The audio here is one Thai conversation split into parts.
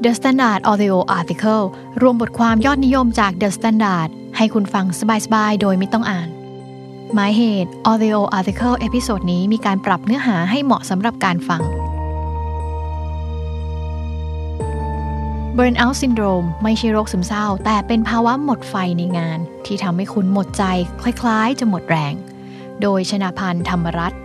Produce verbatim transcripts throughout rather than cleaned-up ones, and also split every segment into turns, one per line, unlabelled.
The Standard Audio Article รวมบทความยอดนิยมจาก The Standard ให้คุณฟังสบายๆโดยไม่ต้องอ่านหมายเหตุ Audio Article เอพิโซดนี้มีการปรับเนื้อหาให้เหมาะสำหรับการฟัง Burnout Syndrome ไม่ใช่โรคซึมเศร้าแต่เป็นภาวะหมดไฟในงานที่ทำให้คุณหมดใจคล้ายๆจะหมดแรงโดยชนาพันธ์ธรรมรัตน์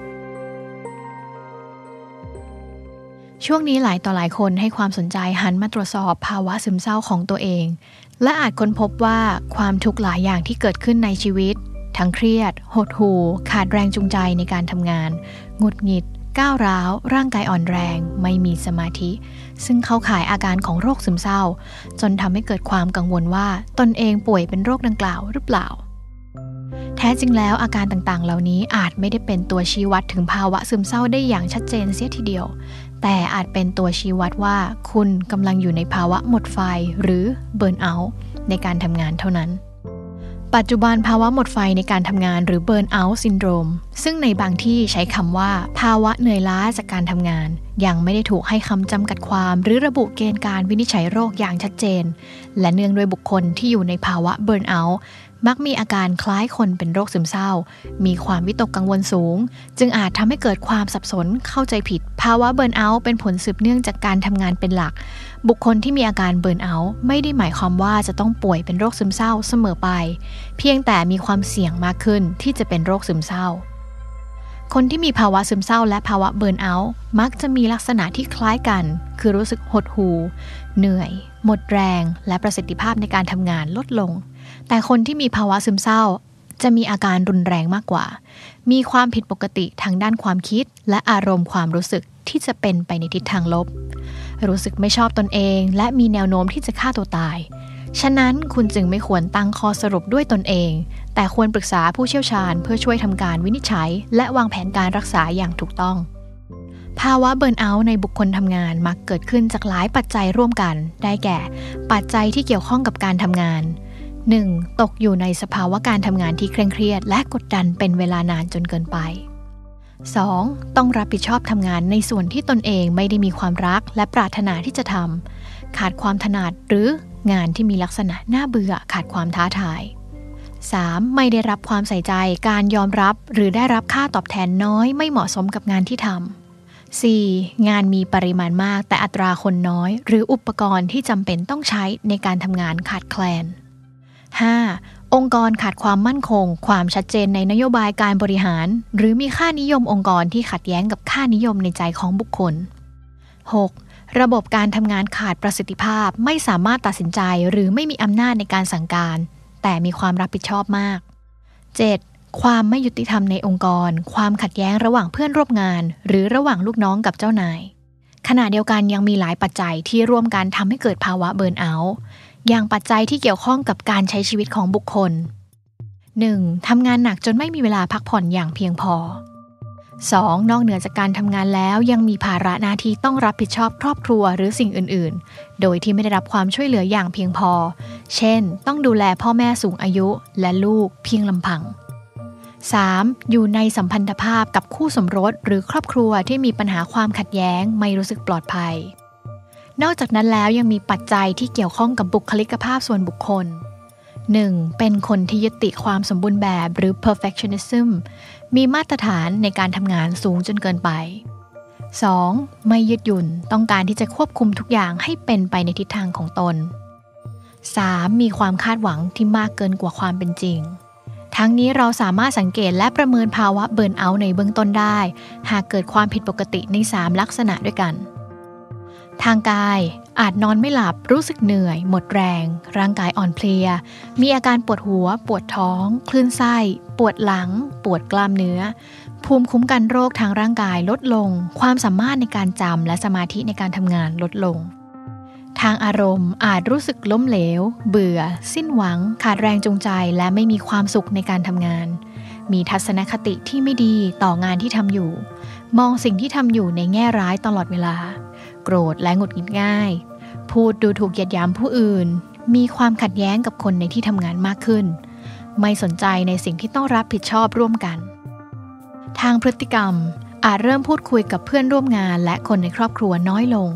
ช่วงนี้หลายต่อหลายคนให้ความสนใจหันมาตรวจสอบภาวะซึมเศร้าของตัวเองและอาจค้นพบว่าความทุกข์หลายอย่างที่เกิดขึ้นในชีวิตทั้งเครียดหดหู่ขาดแรงจูงใจในการทำงานหงุดหงิดก้าวร้าวร่างกายอ่อนแรงไม่มีสมาธิซึ่งเข้าข่ายอาการของโรคซึมเศร้าจนทำให้เกิดความกังวลว่าตนเองป่วยเป็นโรคดังกล่าวหรือเปล่าแท้จริงแล้วอาการต่างๆเหล่านี้อาจไม่ได้เป็นตัวชี้วัดถึงภาวะซึมเศร้าได้อย่างชัดเจนเสียทีเดียวแต่อาจเป็นตัวชี้วัดว่าคุณกำลังอยู่ในภาวะหมดไฟหรือเบิร์นเอาท์ในการทำงานเท่านั้นปัจจุบันภาวะหมดไฟในการทำงานหรือเบิร์นเอาท์ซินโดรมซึ่งในบางที่ใช้คำว่าภาวะเหนื่อยล้าจากการทำงานยังไม่ได้ถูกให้คำจำกัดความหรือระบุเกณฑ์การวินิจฉัยโรคอย่างชัดเจนและเนื่องด้วยบุคคลที่อยู่ในภาวะเบิร์นเอาท์มักมีอาการคล้ายคนเป็นโรคซึมเศร้ามีความวิตกกังวลสูงจึงอาจทำให้เกิดความสับสนเข้าใจผิดภาวะเบิร์นเอาท์เป็นผลสืบเนื่องจากการทำงานเป็นหลักบุคคลที่มีอาการเบิร์นเอาท์ไม่ได้หมายความว่าจะต้องป่วยเป็นโรคซึมเศร้าเสมอไปเพียงแต่มีความเสี่ยงมากขึ้นที่จะเป็นโรคซึมเศร้าคนที่มีภาวะซึมเศร้าและภาวะเบิร์นเอาท์มักจะมีลักษณะที่คล้ายกันคือรู้สึกหดหู่เหนื่อยหมดแรงและประสิทธิภาพในการทำงานลดลงแต่คนที่มีภาวะซึมเศร้าจะมีอาการรุนแรงมากกว่ามีความผิดปกติทางด้านความคิดและอารมณ์ความรู้สึกที่จะเป็นไปในทิศทางลบรู้สึกไม่ชอบตนเองและมีแนวโน้มที่จะฆ่าตัวตายฉะนั้นคุณจึงไม่ควรตั้งข้อสรุปด้วยตนเองแต่ควรปรึกษาผู้เชี่ยวชาญเพื่อช่วยทำการวินิจฉัยและวางแผนการรักษาอย่างถูกต้องภาวะเบิร์นเอาท์ในบุคคลทำงานมักเกิดขึ้นจากหลายปัจจัยร่วมกันได้แก่ปัจจัยที่เกี่ยวข้องกับการทำงาน หนึ่ง ตกอยู่ในสภาวะการทำงานที่เคร่งเครียดและกดดันเป็นเวลานานจนเกินไป สอง ต้องรับผิดชอบทำงานในส่วนที่ตนเองไม่ได้มีความรักและปรารถนาที่จะทำขาดความถนัดหรืองานที่มีลักษณะน่าเบื่อขาดความท้าทาย สาม ไม่ได้รับความใส่ใจการยอมรับหรือได้รับค่าตอบแทนน้อยไม่เหมาะสมกับงานที่ทำ สี่ งานมีปริมาณมากแต่อัตราคนน้อยหรืออุปกรณ์ที่จำเป็นต้องใช้ในการทำงานขาดแคลน ห้า องค์กรขาดความมั่นคงความชัดเจนในนโยบายการบริหารหรือมีค่านิยมองค์กรที่ขัดแย้งกับค่านิยมในใจของบุคคล หก ระบบการทำงานขาดประสิทธิภาพไม่สามารถตัดสินใจหรือไม่มีอำนาจในการสั่งการแต่มีความรับผิดชอบมาก เจ็ด ความไม่ยุติธรรมในองค์กรความขัดแย้งระหว่างเพื่อนร่วมงานหรือระหว่างลูกน้องกับเจ้านายขณะเดียวกันยังมีหลายปัจจัยที่ร่วมกันทำให้เกิดภาวะเบิร์นเอาท์อย่างปัจจัยที่เกี่ยวข้องกับการใช้ชีวิตของบุคคล หนึ่ง ทำงานหนักจนไม่มีเวลาพักผ่อนอย่างเพียงพอ สอง นอกเหนือจากการทำงานแล้วยังมีภาระหน้าที่ต้องรับผิดชอบครอบครัวหรือสิ่งอื่นๆโดยที่ไม่ได้รับความช่วยเหลืออย่างเพียงพอเช่นต้องดูแลพ่อแม่สูงอายุและลูกเพียงลำพัง สาม อยู่ในสัมพันธภาพกับคู่สมรสหรือครอบครัวที่มีปัญหาความขัดแย้งไม่รู้สึกปลอดภัยนอกจากนั้นแล้วยังมีปัจจัยที่เกี่ยวข้องกับบุคลิกภาพส่วนบุคคล หนึ่ง เป็นคนที่ยึดติดความสมบูรณ์แบบหรือ perfectionism มีมาตรฐานในการทำงานสูงจนเกินไป สอง ไม่ยืดหยุ่นต้องการที่จะควบคุมทุกอย่างให้เป็นไปในทิศทางของตน สาม มีความคาดหวังที่มากเกินกว่าความเป็นจริงทั้งนี้เราสามารถสังเกตและประเมินภาวะเบิร์นเอาท์ในเบื้องต้นได้หากเกิดความผิดปกติในสามลักษณะด้วยกันทางกายอาจนอนไม่หลับรู้สึกเหนื่อยหมดแรงร่างกายอ่อนเพลียมีอาการปวดหัวปวดท้องคลื่นไส้ปวดหลังปวดกล้ามเนื้อภูมิคุ้มกันโรคทางร่างกายลดลงความสามารถในการจำและสมาธิในการทำงานลดลงทางอารมณ์อาจรู้สึกล้มเหลวเบื่อสิ้นหวังขาดแรงจูงใจและไม่มีความสุขในการทำงานมีทัศนคติที่ไม่ดีต่องานที่ทำอยู่มองสิ่งที่ทำอยู่ในแง่ร้ายตลอดเวลาโกรธและหงุดหงิดง่ายพูดดูถูกเหยียดหยามผู้อื่นมีความขัดแย้งกับคนในที่ทำงานมากขึ้นไม่สนใจในสิ่งที่ต้องรับผิดชอบร่วมกันทางพฤติกรรมอาจเริ่มพูดคุยกับเพื่อนร่วมงานและคนในครอบครัวน้อยลง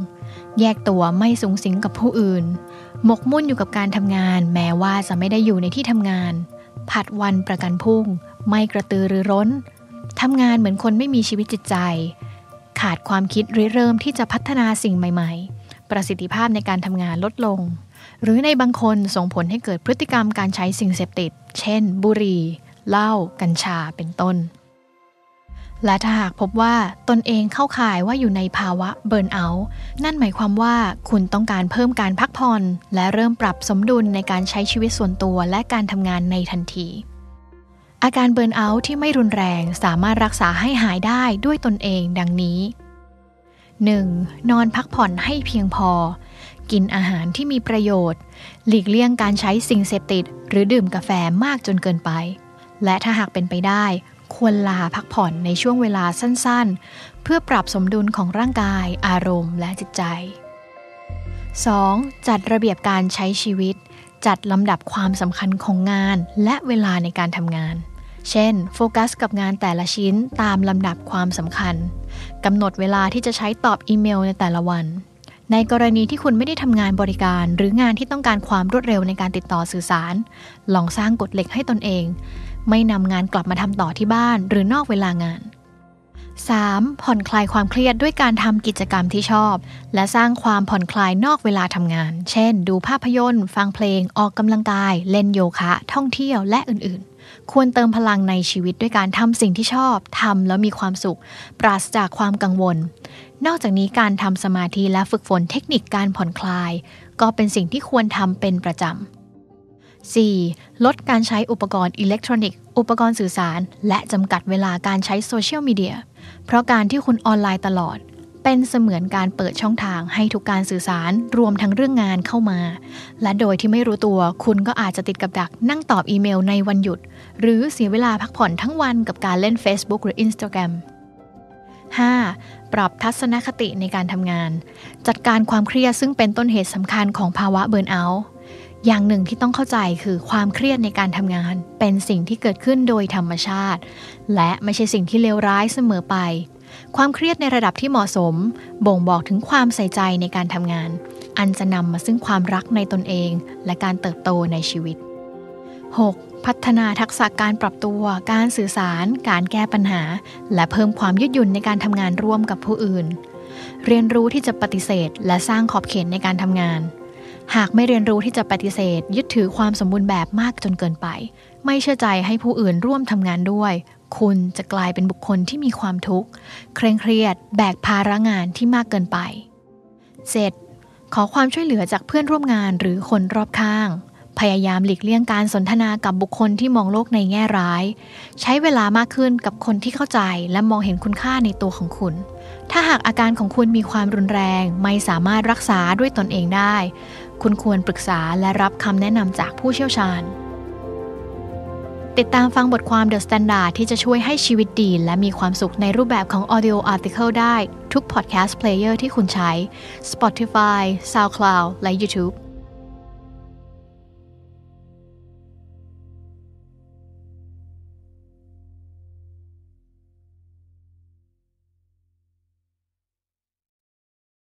แยกตัวไม่สุงสิงกับผู้อื่นหมกมุ่นอยู่กับการทำงานแม้ว่าจะไม่ได้อยู่ในที่ทำงานผัดวันประกันพรุ่งไม่กระตือรือร้นทำงานเหมือนคนไม่มีชีวิตจิตใจขาดความคิดริเริ่มที่จะพัฒนาสิ่งใหม่ๆประสิทธิภาพในการทำงานลดลงหรือในบางคนส่งผลให้เกิดพฤติกรรมการใช้สิ่งเสพติดเช่นบุหรี่เหล้ากัญชาเป็นต้นและถ้าหากพบว่าตนเองเข้าข่ายว่าอยู่ในภาวะเบิร์นเอาท์นั่นหมายความว่าคุณต้องการเพิ่มการพักผ่อนและเริ่มปรับสมดุลในการใช้ชีวิตส่วนตัวและการทำงานในทันทีอาการเบิร์นเอาท์ที่ไม่รุนแรงสามารถรักษาให้หายได้ด้วยตนเองดังนี้ หนึ่ง. นอนพักผ่อนให้เพียงพอกินอาหารที่มีประโยชน์หลีกเลี่ยงการใช้สิ่งเสพติดหรือดื่มกาแฟมากจนเกินไปและถ้าหากเป็นไปได้ควรลาพักผ่อนในช่วงเวลาสั้นๆเพื่อปรับสมดุลของร่างกายอารมณ์และจิตใจ สอง. จัดระเบียบการใช้ชีวิตจัดลำดับความสำคัญของงานและเวลาในการทำงานเช่นโฟกัสกับงานแต่ละชิ้นตามลำดับความสำคัญกำหนดเวลาที่จะใช้ตอบอีเมลในแต่ละวันในกรณีที่คุณไม่ได้ทำงานบริการหรืองานที่ต้องการความรวดเร็วในการติดต่อสื่อสารลองสร้างกฎเหล็กให้ตนเองไม่นำงานกลับมาทำต่อที่บ้านหรือนอกเวลางาน สาม. ผ่อนคลายความเครียดด้วยการทำกิจกรรมที่ชอบและสร้างความผ่อนคลายนอกเวลาทำงานเช่นดูภาพยนตร์ฟังเพลงออกกำลังกายเล่นโยคะท่องเที่ยวและอื่นๆควรเติมพลังในชีวิตด้วยการทำสิ่งที่ชอบทำแล้วมีความสุขปราศจากความกังวลนอกจากนี้การทำสมาธิและฝึกฝนเทคนิคการผ่อนคลายก็เป็นสิ่งที่ควรทำเป็นประจำ สี่. ลดการใช้อุปกรณ์อิเล็กทรอนิกส์อุปกรณ์สื่อสารและจำกัดเวลาการใช้โซเชียลมีเดียเพราะการที่คุณออนไลน์ตลอดเป็นเสมือนการเปิดช่องทางให้ทุกการสื่อสารรวมทั้งเรื่องงานเข้ามาและโดยที่ไม่รู้ตัวคุณก็อาจจะติดกับดักนั่งตอบอีเมลในวันหยุดหรือเสียเวลาพักผ่อนทั้งวันกับการเล่น Facebook หรือ Instagram ห้า. ปรับทัศนคติในการทำงานจัดการความเครียดซึ่งเป็นต้นเหตุสำคัญของภาวะเบิร์นเอาท์อย่างหนึ่งที่ต้องเข้าใจคือความเครียดในการทำงานเป็นสิ่งที่เกิดขึ้นโดยธรรมชาติและไม่ใช่สิ่งที่เลวร้ายเสมอไปความเครียดในระดับที่เหมาะสมบ่งบอกถึงความใส่ใจในการทำงานอันจะนำมาซึ่งความรักในตนเองและการเติบโตในชีวิต หก. พัฒนาทักษะการปรับตัวการสื่อสารการแก้ปัญหาและเพิ่มความยืดหยุ่นในการทำงานร่วมกับผู้อื่นเรียนรู้ที่จะปฏิเสธและสร้างขอบเขตในการทำงานหากไม่เรียนรู้ที่จะปฏิเสธยึดถือความสมบูรณ์แบบมากจนเกินไปไม่เชื่อใจให้ผู้อื่นร่วมทำงานด้วยคุณจะกลายเป็นบุคคลที่มีความทุกข์เคร่งเครียดแบกภาระงานที่มากเกินไป เจ็ด. ขอความช่วยเหลือจากเพื่อนร่วมงานหรือคนรอบข้างพยายามหลีกเลี่ยงการสนทนากับบุคคลที่มองโลกในแง่ร้ายใช้เวลามากขึ้นกับคนที่เข้าใจและมองเห็นคุณค่าในตัวของคุณถ้าหากอาการของคุณมีความรุนแรงไม่สามารถรักษาด้วยตนเองได้คุณควรปรึกษาและรับคำแนะนำจากผู้เชี่ยวชาญติดตามฟังบทความ The Standard ที่จะช่วยให้ชีวิตดีและมีความสุขในรูปแบบของ Audio Article ได้ทุก Podcast Player ที่คุณใช้ Spotify, SoundCloud และ YouTube